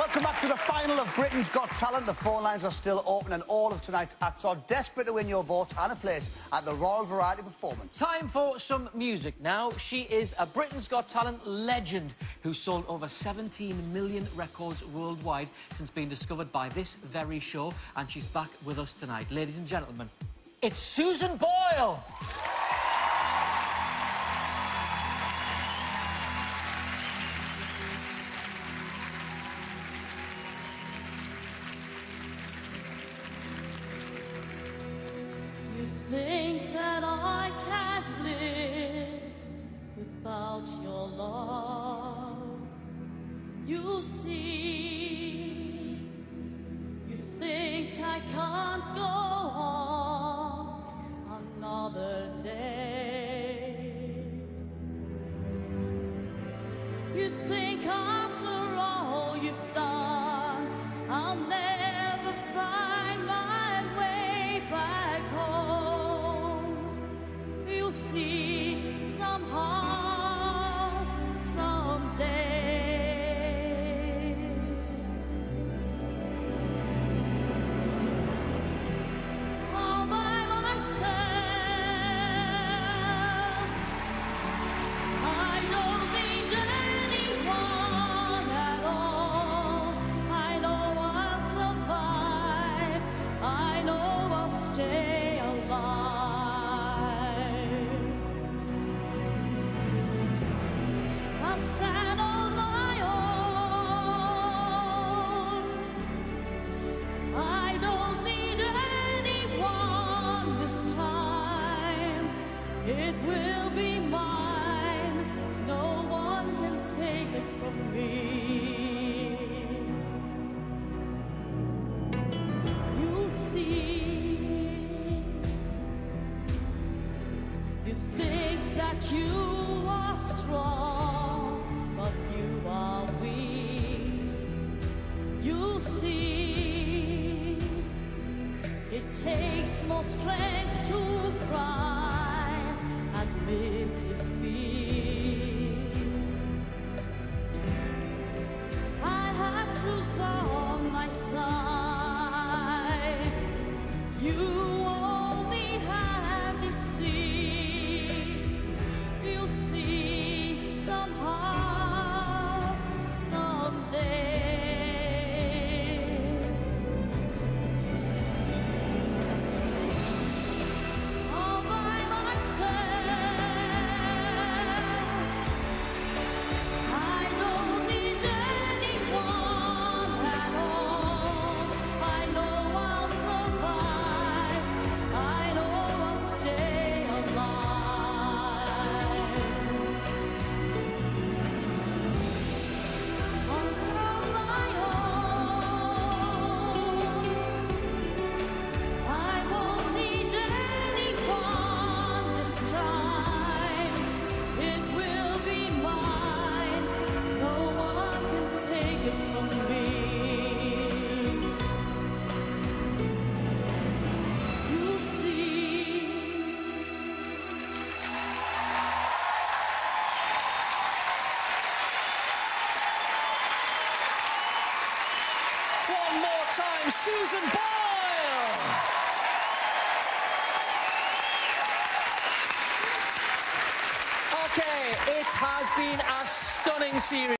Welcome back to the final of Britain's Got Talent. The phone lines are still open and all of tonight's acts are desperate to win your vote and a place at the Royal Variety Performance. Time for some music now. She is a Britain's Got Talent legend who sold over 17 million records worldwide since being discovered by this very show, and she's back with us tonight. Ladies and gentlemen, it's Susan Boyle! You think that I can't live without your love. You see, you think I can't go on another day. You think after all you've done, I'll never find my way back home. You'll see somehow, someday. All by myself, I don't need anyone at all. I know I'll survive, I know I'll stay alive. I'll stand on my own. I don't need anyone this time. It will be mine. No one can take it from me. You see, you think that you are strong, but you are weak. You see, it takes more strength to cry, admit defeat. I have truth on my side. You only have deceit. You'll see somehow, someday. All by myself, I don't need anyone at all. I know I'll survive, I know I'll stay alive. On my own, I won't need anyone this time. It will be mine. No one can take it from me. You see. One more time, Susan Boyle! Okay, it has been a stunning series.